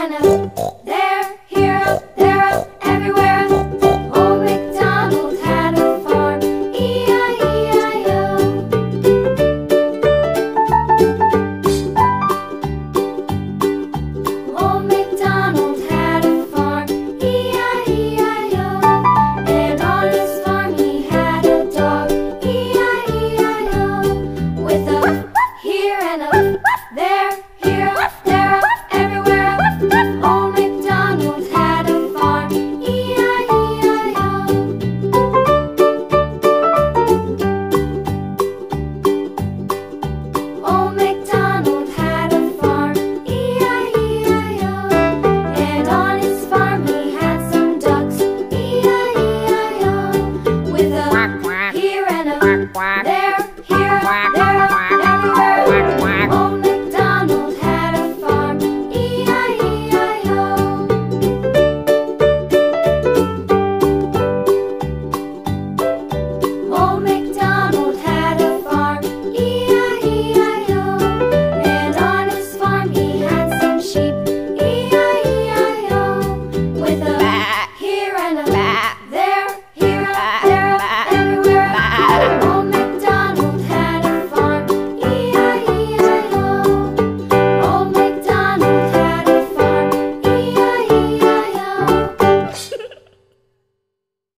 and a there, here, up, there, up, everywhere. Old MacDonald had a farm, E-I-E-I-O. Old MacDonald had a farm, E-I-E-I-O. And on his farm he had a dog, E-I-E-I-O. With a here and a there, here, up, there, up, everywhere. Old MacDonald had a farm, E-I-E-I-O. Old MacDonald had a farm, E-I-E-I-O. And on his farm he had some ducks, E-I-E-I-O. With a here and a there, here, there, everywhere. Old MacDonald had a farm, E-I-E-I-O. Old MacDonald had a farm, E-I-E-I-O. And on his farm he had some sheep, E-I-E-I-O. With a here and a there.